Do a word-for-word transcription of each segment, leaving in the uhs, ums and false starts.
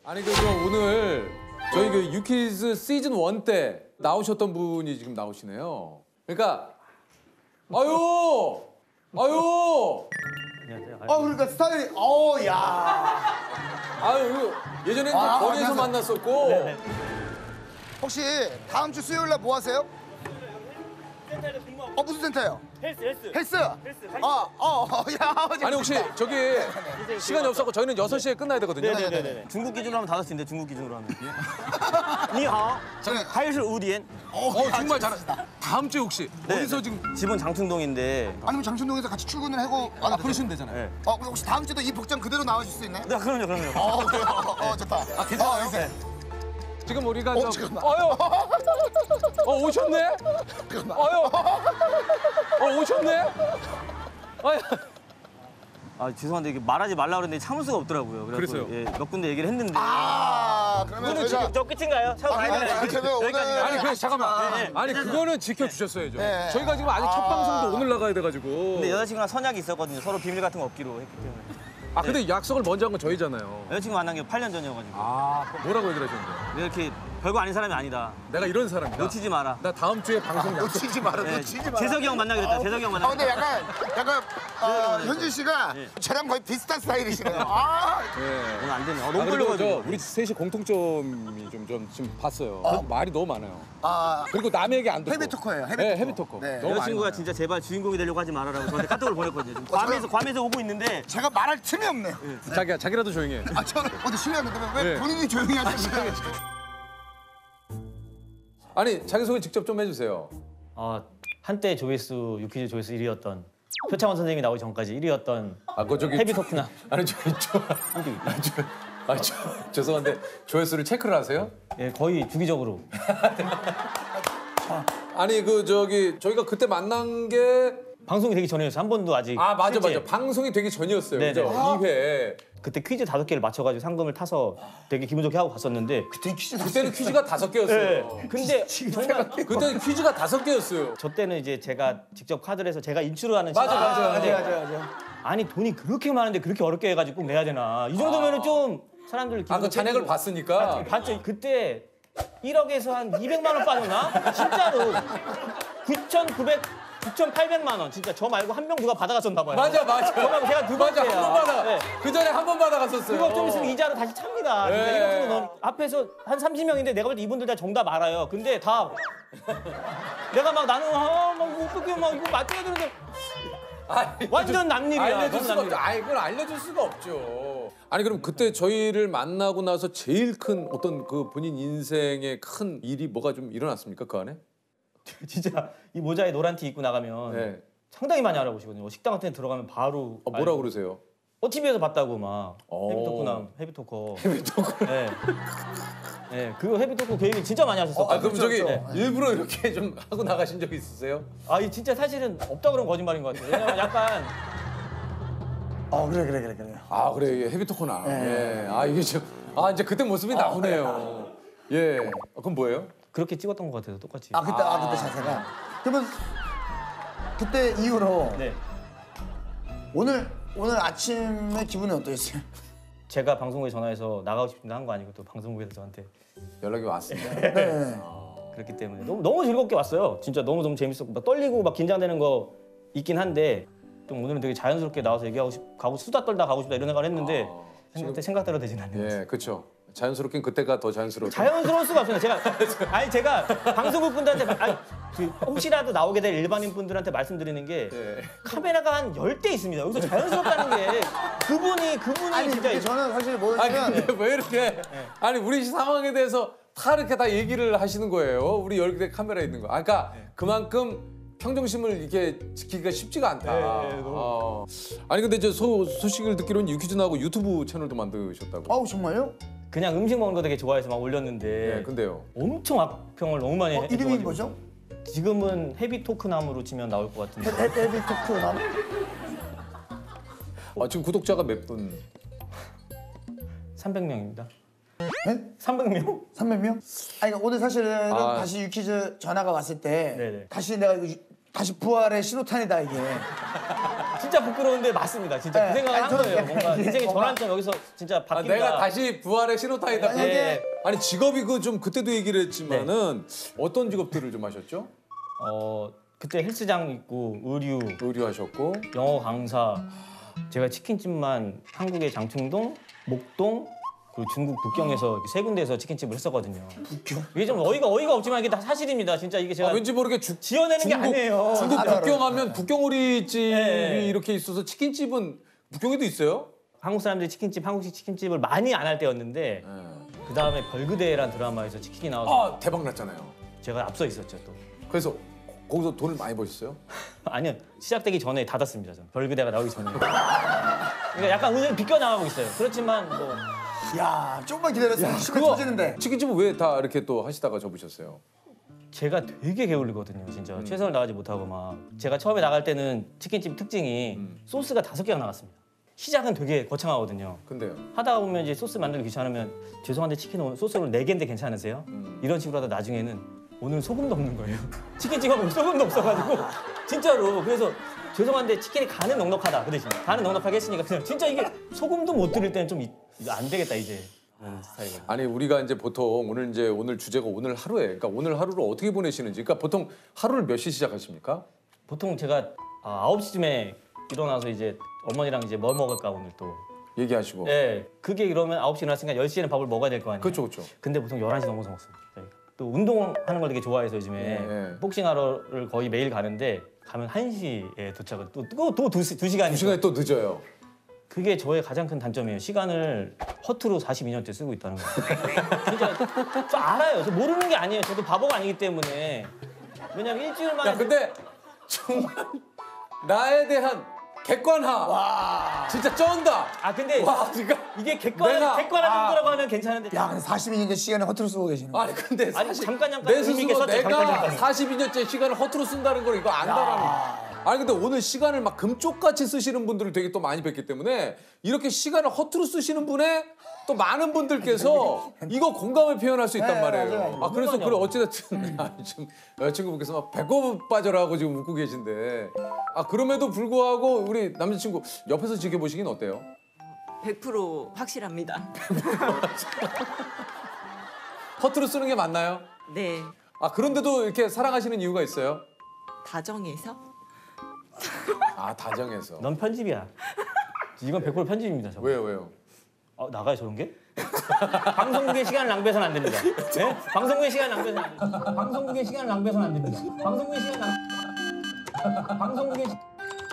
아니 그저 오늘 저희 그 유키즈 시즌 원 때 나오셨던 분이 지금 나오시네요. 그러니까 아유 아유 아 그러니까 스타일이 어 야. 아유 예전에는 아, 거리에서 안녕하세요. 만났었고 네네. 혹시 다음 주 수요일 날 뭐 하세요? 센터에서 근무하고. 어 무슨 센터예요? 헬스 헬스. 헬스. 헬스. 아, 어, 어, 야. 아니 혹시 저기 시간이 없었고 저희는 여섯 시에 끝나야 되거든요. 네네네. 중국 기준으로 하면 다섯 시인데 중국 기준으로 하면. 니하오. 하이실 우디엔. 어, 어 야, 정말 잘하. 다음 주에 혹시 네, 어디서 네. 지금 집은 장충동인데. 아니면 장춘동에서 같이 출근을 하고 아 그러시면 되잖아요. 네. 어 그럼 혹시 다음 주도 이 복장 그대로 나와줄 수 있나요? 네, 그럼요, 그럼요. 어 그래요. 어 좋다. 아 괜찮아요? 어, 네. 지금 우리가 어, 좀 잠깐만. 어유 어 오셨네. 잠깐만. 어유 어 오셨네. 아유. 아 죄송한데 이게 말하지 말라 그랬는데 참을 수가 없더라고요. 그래서 그래서요? 예, 몇 군데 얘기를 했는데. 아 그러면 그거는 저희가 지금 저 끝인가요? 샤워 아니, 아니, 아니, 그러면 오늘 아니 그 잠깐만. 네, 네. 아니 그거는 지켜주셨어야죠. 네. 저희가 지금 아직 첫 아. 방송도 오늘 나가야 돼가지고. 근데 여자친구랑 선약이 있었거든요. 서로 비밀 같은 거 없기로 했기 때문에. 아 근데 약속을 먼저 한 건 저희잖아요. 여자친구 만난 게 팔 년 전이어가지고. 아 뭐라고 얘기를 하셨는데? 내가 이렇게 별거 아닌 사람이 아니다. 내가 이런 사람이다. 놓치지 마라. 나 다음 주에 방송 약속. 놓치지 마라. 네, 놓치지 마라. 재석이 형 만나기로 했다. 재석이 형 아 만나기로 근데 했다. 약간 약간 어, 현진 씨가 네. 저랑 거의 비슷한 스타일이시네요. 아, 네. 오늘 안 되네. 어, 아, 너무 그리고 저 끌려가지고. 우리 셋이 공통점이 좀, 좀 지금 봤어요. 말이 너무 많아요. 아 그리고 남의 얘기 안 듣고. 헤비 토커예요. 헤비 네, 토커. 헤비 토커. 네. 너무 많이 여자친구가 많아요. 진짜 제발 주인공이 되려고 하지 말아라고 저한테 카톡을 보냈거든요. 지금 괌에서 괌에서 오고 있는데 제가 말할 틈이 없네요. 자기야 자기라도 조용히 해. 아 저는 어디 실례하는데 왜 네. 본인이 조용히 하시나요? 아니 자기 소개 직접 좀 해주세요. 어, 한때 조회수 유퀴즈 조회수 일 위였던 표창원 선생님이 나오기 전까지 일 위였던 아, 그 저기 헤비 토크나 아니 저, 저, 아, 저, 아, 저, 죄송한데 조회수를 체크를 하세요? 예, 거의 주기적으로 아니 그 저기 저희가 그때 만난 게 방송이 되기 전이었어요. 한 번도 아직 아 맞아 실제. 맞아 방송이 되기 전이었어요. 네네. 그죠? 아. 이 회. 그때 퀴즈 다섯 개를 맞춰가지고 상금을 타서 되게 기분 좋게 하고 갔었는데 그때 퀴즈 그때는 퀴즈가 다섯 개였어요. 예, 근데 정말 그때는 퀴즈가 다섯 개였어요. 저 때는 이제 제가 직접 카드를 해서 제가 인출을 하는 맞아, 시간. 맞아, 맞아, 맞아 맞아 아니 돈이 그렇게 많은데 그렇게 어렵게 해가지고 꼭 내야 되나 이 정도면은 좀 사람들 기분 아그 잔액을 좋게 봤으니까. 봤죠. 그때 일억에서 한 이백만 원 빠졌나? 진짜로 구천구백, 구천팔백만 원. 진짜 저 말고 한 명 누가 받아갔었나 봐요. 맞아 맞아. 저 말고 제가 두 맞아 번째야. 한 번 받아. 네. 그 전에 한 번 받아갔었어요. 그거 좀 있으면 이자로 다시 찹니다. 진짜 네. 이거 같은 거 넣- 앞에서 한 삼십 명인데 내가 볼 때 이분들 다 정답 알아요. 근데 다 내가 막 나는 아막 어떻게 막 이거 맞춰야 되는데 아니, 완전 남일이야. 알려줄 완전 수가 없죠. 남일이야. 아이 그걸 알려줄 수가 없죠. 아니 그럼 그때 저희를 만나고 나서 제일 큰 어떤 그 본인 인생의 큰 일이 뭐가 좀 일어났습니까 그 안에? 진짜 이 모자에 노란 티 입고 나가면 네. 상당히 많이 알아보시거든요. 식당 같은 데 들어가면 바로 어, 뭐라고 알고. 그러세요? 어, 티비에서 봤다고 막 어. 헤비토크나 헤비토커. 헤비토크. 네. 네, 그거 헤비토크 그 얘기 진짜 많이 하셨어요. 아 그럼 그렇죠, 저기 그렇죠. 일부러 이렇게 좀 하고 나가신 적 있으세요? 아, 이 진짜 사실은 없다 그러면 거짓말인 것 같아요. 왜냐면 약간 어 그래 그래 그래 그래. 아 그래 이게 헤비토크나. 예. 아 이게 좀아 이제 그때 모습이 나오네요. 예. 어, 그럼 뭐예요? 그렇게 찍었던 것 같아서 똑같이. 아 그때 아, 그때 자세가. 그러면 그때 이후로 네. 오늘 오늘 아침에 기분이 어떠셨어요? 제가 방송국에 전화해서 나가고 싶습니다 한 거 아니고 또 방송국에서 저한테 연락이 왔습니다. 네. 그렇기 때문에 너무 너무 즐겁게 왔어요. 진짜 너무 너무 재밌었고 막 떨리고 막 긴장되는 거 있긴 한데 좀 오늘은 되게 자연스럽게 나와서 얘기하고 싶, 가고 수다 떨다 가고 싶다 이런 생각을 했는데 아, 생각, 생각대로 되진 않네요. 예, 그렇죠. 자연스럽긴 그때가 더 자연스러워. 자연스러울 수가 없어요. 제가 아니 제가 방송국 분들한테 아니, 그 혹시라도 나오게 될 일반인 분들한테 말씀드리는 게 예. 카메라가 한 열 대 있습니다. 여기서 자연스럽다는 게 그분이 그분이 아니 진짜 근데 저는 사실 아니 뭐냐면 근데 왜 이렇게 아니 우리 상황에 대해서 다 이렇게 다 얘기를 하시는 거예요. 우리 열 대 카메라 있는 거. 아, 그러니까 그만큼 평정심을 이렇게 지키기가 쉽지가 않다. 네, 네, 너무. 어. 아니 근데 저 소, 소식을 듣기로는 유퀴즈 나오고 유튜브 채널도 만드셨다고. 아우 정말요? 그냥 음식 먹는 거 되게 좋아해서 막 올렸는데 네, 근데요. 엄청 악평을 너무 많이 어, 해가지고 이름이 뭐죠? 지금은 헤비 토크남으로 치면 나올 것 같은데 헤- 헤비 토크 남. 아, 지금 구독자가 몇 분? 삼백 명입니다. 네? 삼백 명? 삼백 명? 아니 그러니까 오늘 사실은 아. 다시 유퀴즈 전화가 왔을 때 네네. 다시 내가 이거 유- 다시 부활의 신호탄이다 이게. 진짜 진짜 부끄러운데 맞습니다. 진짜 네. 그 생각을 아니, 한 저는 거예요. 약간 뭔가 이게 인생의 뭔가- 전환점 여기서 진짜 아, 바뀐다. 내가 다시 부활의 신호탄이다. 만약에- 네. 아니 직업이 그 좀 그때도 얘기를 했지만은 어떤 직업들을 좀 하셨죠? 어 그때 헬스장 있고 의류, 의류하셨고 영어 강사. 제가 치킨집만 한국의 장충동, 목동, 그리고 중국 북경에서 이렇게 세 군데에서 치킨집을 했었거든요. 북경? 이게 좀 어이가 어이가 없지만 이게 다 사실입니다. 진짜 이게 제가 아, 왠지 모르게 주, 지어내는 게 중국- 아니에요. 중국 알아, 알아. 북경하면 북경오리집이 네. 이렇게 있어서 치킨집은 북경에도 있어요? 한국 사람들이 치킨집, 한국식 치킨집을 많이 안 할 때였는데 그 다음에 벌그대란 드라마에서 치킨이 나와서 아 대박 났잖아요. 제가 앞서 있었죠 또. 그래서 거기서 돈을 많이 버셨어요? 아니요 시작되기 전에 닫았습니다. 저는 벌그대가 나오기 전에. 그러니까 약간 운을 비껴 나가고 있어요. 그렇지만 뭐 야, 조금만 기다렸으면 시간 그거 터지는데. 치킨집은 왜 다 이렇게 또 하시다가 접으셨어요? 제가 되게 게을르거든요. 진짜 최선을 다하지 못하고 막 제가 처음에 나갈 때는 치킨집 특징이 소스가 다섯 개가 나갔습니다. 시작은 되게 거창하거든요. 근데요. 하다 보면 이제 소스 만들기 귀찮으면 죄송한데 치킨 오늘 소스로 네 개인데 괜찮으세요? 음. 이런 식으로 하다 나중에는 오늘 소금도 없는 거예요. 치킨집 가면 소금도 없어가지고 진짜로 그래서 죄송한데 치킨이 간은 넉넉하다 그 대신 간은 넉넉하게 했으니까 그냥 진짜 이게 소금도 못 들일 때는 좀 안 되겠다 이제 그런 스타일이거든요. 아니 우리가 이제 보통 오늘 이제 오늘 주제가 오늘 하루에 그러니까 오늘 하루를 어떻게 보내시는지 그러니까 보통 하루를 몇 시 시작하십니까? 보통 제가 아, 아홉 시쯤에 일어나서 이제 어머니랑 이제 뭐 먹을까 오늘 또 얘기하시고. 예, 그게 이러면 아홉 시 일어났으니까 열 시에는 밥을 먹어야 될 거 아니에요. 그렇죠, 그렇죠. 근데 보통 열한 시 넘어서 먹습니다. 저희가. 또 운동하는 걸 되게 좋아해서 요즘에 예. 복싱하러를 거의 매일 가는데 가면 한 시에 도착을 또또두 시간이 두 시간이 또 늦어요. 그게 저의 가장 큰 단점이에요. 시간을 허투루 사십이 년째 쓰고 있다는 거예요. 진짜 저 알아요. 저 모르는 게 아니에요. 저도 바보가 아니기 때문에. 왜냐면 일주일 만에 야 근데 정말 나에 대한 객관화. 진짜 쩐다. 아 근데 와 그러니까 이게 객관 내가- 객관화 아. 정도라고 하면 괜찮은데 야, 근데 사십이 년째 시간을 허투루 쓰고 계시는 거야. 아니 근데 아니, 사실 잠깐, 잠깐 내 의미 있게 스스로 썼죠, 내가 잠깐, 잠깐. 사십이 년째 시간을 허투루 쓴다는 걸 이거 안다라는. 아니 근데 오늘 시간을 막 금쪽같이 쓰시는 분들을 되게 또 많이 뵀기 때문에 이렇게 시간을 허투루 쓰시는 분의 또 많은 분들께서 이거 공감을 표현할 수 있단 네, 말이에요. 맞아요. 아 그래서 그래 공감이요. 어찌됐든 아니, 지금 여자친구분께서 막 배꼽 빠져라고 지금 웃고 계신데 아 그럼에도 불구하고 우리 남자친구 옆에서 지켜보시긴 어때요? 백 퍼센트 확실합니다. 허투루 쓰는 게 맞나요? 네, 아 그런데도 이렇게 사랑하시는 이유가 있어요? 다정해서. 아 다정해서. 넌 편집이야. 이건 백 퍼센트 편집입니다. 저거. 왜요 왜요? 어, 나가요 저런 게? 방송국의 시간을 낭비해서는 안 됩니다. 네? 방송국의 시간을 낭비해서는 안 됩니다. 방송국의 시간을 낭비해서는 안 됩니다. 방송국의 시간 낭 방송국의 시...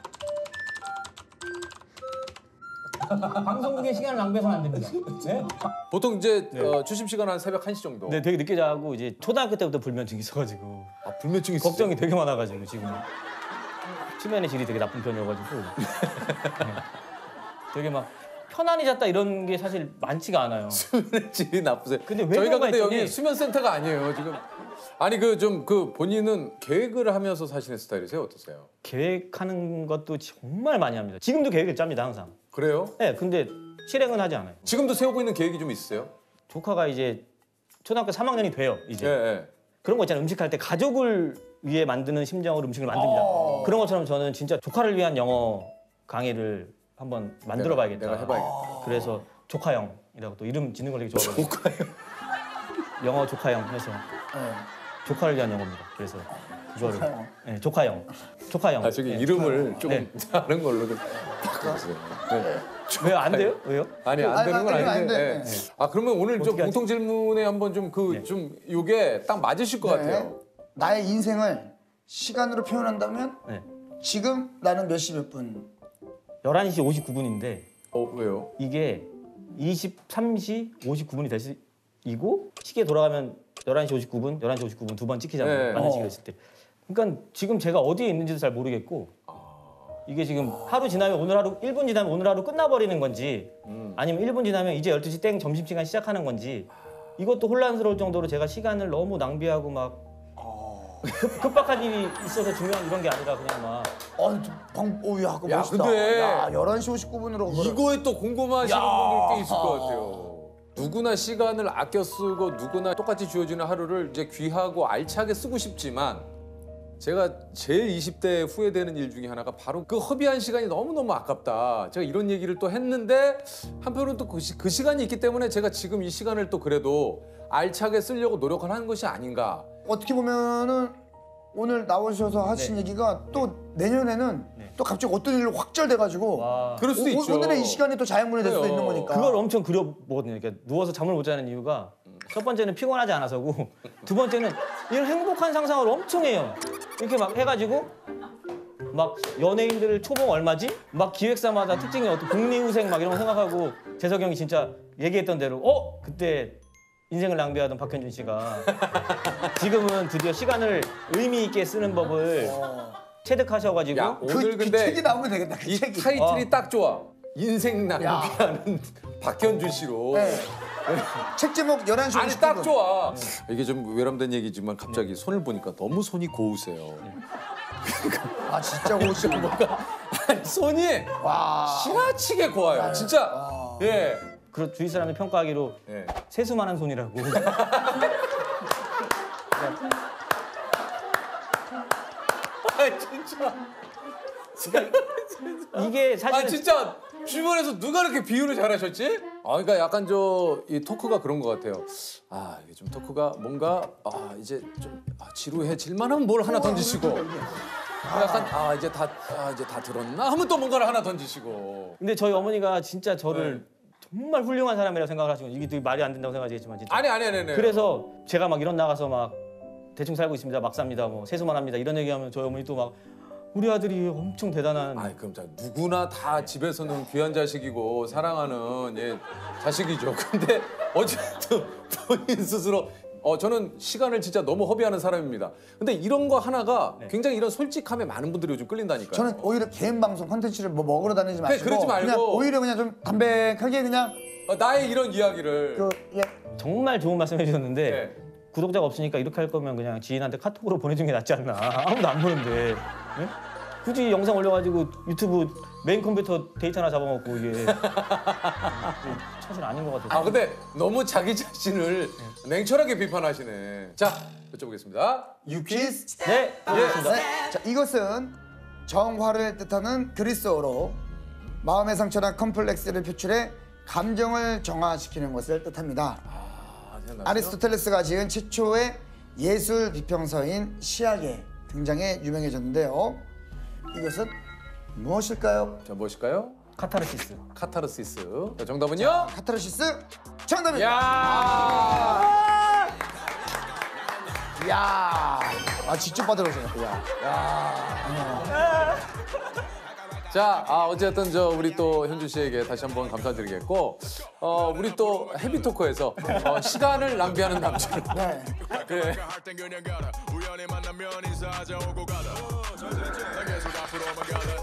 방송국의 시간을 낭비해서는 안 됩니다. 네? 보통 이제 어, 주심 시간 한 새벽 한 시 정도. 네, 되게 늦게 자고 이제 초등학교 때부터 불면증이 있어가지고 아 불면증 있으세요? 걱정이 되게 많아가지고 지금 수면의 질이 되게 나쁜 편이어가지고 네. 되게 막 편안히 잤다 이런 게 사실 많지가 않아요. 수면의 질이 나쁘세요. 근데 저희가 외모가 근데 여기 있더니- 수면 센터가 아니에요 지금. 아니 그 좀 그 본인은 계획을 하면서 사시는 스타일이세요 어떠세요? 계획하는 것도 정말 많이 합니다. 지금도 계획을 짭니다 항상. 그래요? 네, 근데 실행은 하지 않아요. 지금도 세우고 있는 계획이 좀 있으세요? 조카가 이제 초등학교 삼 학년이 돼요. 이제 예. 예. 그런 거 있잖아요. 음식할 때 가족을 위해 만드는 심정으로 음식을 만듭니다. 그런 것처럼 저는 진짜 조카를 위한 영어 강의를 한번 만들어봐야겠다. 내가, 내가 해봐야겠다. 그래서 조카형이라고 또 이름 짓는 걸 되게 좋아해요. 조카요. 영어 조카형 해서 네. 조카를 위한 영어입니다. 그래서 그거를 조카형. 네, 조카형, 조카형. 아 저기 네. 이름을 좀 네. 다른 걸로 좀 바꿔주세요. 네. 왜요? 안 돼요? 왜요? 아니 안 아니, 되는 건 안 되는 아닌데. 건 예. 아닌데. 아 그러면 오늘 좀 어떻게 하지? 공통 질문에 한번 좀 그 좀 네. 요게 딱 맞으실 것 같아요. 나의 인생을 시간으로 표현한다면 네. 지금 나는 몇 시 몇 분? 열한 시 오십구 분인데 어 왜요? 이게 이십삼 시 오십구 분이 되시고 시계 돌아가면 열한 시 오십구 분, 열한 시 오십구 분 두 번 찍히잖아요. 네. 맞는 어. 시계가 있을 때. 그러니까 지금 제가 어디에 있는지도 잘 모르겠고 이게 지금 하루 지나면 오늘 하루 일 분 지나면 오늘 하루 끝나버리는 건지 아니면 일 분 지나면 이제 열두 시 땡 점심시간 시작하는 건지 이것도 혼란스러울 정도로 제가 시간을 너무 낭비하고 막 급, 급박한 일이 있어서 중요한 이런 게 아니라 그냥 막 어, 방, 오, 야, 그거 야, 멋있다. 근데 야, 열한 시 오십구 분으로 이거에 또 궁금하시는 야. 분들 꽤 있을 것 같아요. 누구나 시간을 아껴 쓰고 누구나 똑같이 주어지는 하루를 이제 귀하고 알차게 쓰고 싶지만 제가 제일 이십 대 후회되는 일 중에 하나가 바로 그 허비한 시간이 너무너무 아깝다. 제가 이런 얘기를 또 했는데 한편으로는 또 그 그 시간이 있기 때문에 제가 지금 이 시간을 또 그래도 알차게 쓰려고 노력을 하는 것이 아닌가. 어떻게 보면은 오늘 나오셔서 하신 네. 얘기가 또 내년에는 네. 또 갑자기 어떤 일로 확절돼가지고 와. 그럴 수도 오, 있죠. 오늘의 이 시간이 또 자연분이 될 수도 그래요. 있는 거니까. 그걸 엄청 그려보거든요. 그러니까 누워서 잠을 못 자는 이유가 첫 번째는 피곤하지 않아서고 두 번째는 이런 행복한 상상을 엄청 해요. 이렇게 막 해가지고 막 연예인들 초봉 얼마지? 막 기획사마다 특징이 어떤 복리후생 막 이런 거 생각하고 재석이 형이 진짜 얘기했던 대로 어? 그때 인생을 낭비하던 박현준 씨가 지금은 드디어 시간을 의미 있게 쓰는 법을 체득하셔가지고 야, 그, 오늘 그 근데 책이 나오면 되겠다. 그 이 책이. 타이틀이 어. 딱 좋아. 인생 낭비하는 박현준 씨로. 네. 책 제목 열한 시 아니 오십 분. 딱 좋아. 이게 좀 외람된 얘기지만 갑자기 손을 보니까 너무 손이 고우세요. 아 진짜 고우시고. 아니 손이 와. 지나치게 고와요. 진짜. 예. 그 주위 사람이 평가하기로 예. 세수만한 손이라고. 아 진짜. 이게 사실 아 진짜 주변에서 누가 이렇게 비유를 잘하셨지? 아 그러니까 약간 저 이 토크가 그런 것 같아요. 아 이게 좀 토크가 뭔가 아 이제 좀 아, 지루해질만하면 뭘 하나 던지시고. 아, 약간 아 이제 다 아, 이제 다 들었나 하면 또 뭔가를 하나 던지시고. 근데 저희 어머니가 진짜 저를 네. 정말 훌륭한 사람이라고 생각을 하시고 이게 되게 말이 안 된다고 생각하시겠지만 진짜 아니 아니 아니 아니. 그래서 제가 막 이런 나가서 막 대충 살고 있습니다 막 삽니다 뭐 세수만 합니다 이런 얘기하면 저희 어머니 또 막 우리 아들이 엄청 대단한 아 그럼 자 누구나 다 집에서는 귀한 자식이고 사랑하는 예 자식이죠. 근데 어쨌든 본인 스스로 어 저는 시간을 진짜 너무 허비하는 사람입니다. 근데 이런 거 하나가 굉장히 이런 솔직함에 많은 분들이 요즘 끌린다니까요. 저는 오히려 개인 방송 콘텐츠를 뭐 먹으러 다니지 그래, 마시고 그러지 말고. 그냥 오히려 그냥 좀 담백하게 그냥 어, 나의 이런 이야기를 그 예. 정말 좋은 말씀 해주셨는데 네. 구독자가 없으니까 이렇게 할 거면 그냥 지인한테 카톡으로 보내주는 게 낫지 않나 아무도 안 보는데 네? 굳이 영상 올려가지고 유튜브 메인 컴퓨터 데이터 하나 잡아먹고 이게 사실 아닌 것 같아요. 아 근데 너무 자기 자신을 냉철하게 비판하시네. 자 여쭤보겠습니다. 유키스 네, 알겠습니다. 네. 자, 이것은 정화를 뜻하는 그리스어로 마음의 상처나 컴플렉스를 표출해 감정을 정화시키는 것을 뜻합니다. 아, 생각났어요? 아리스토텔레스가 지은 최초의 예술 비평서인 시학에 등장해 유명해졌는데요. 이것은 무엇일까요? 자 무엇일까요? 카타르시스. 카타르시스. 자, 정답은요? 카타르시스 정답입니다. 야. 야, 아 직접 받으러 오셨네. 야, 자, 아, 어쨌든 저 우리 또 현준 씨에게 다시 한번 감사드리겠고, 어 우리 또 헤비토커에서 어, 시간을 낭비하는 남자. 네. 그래. 우연히 만나면 인사하자 오고 가다 난 계속 앞으로만 가다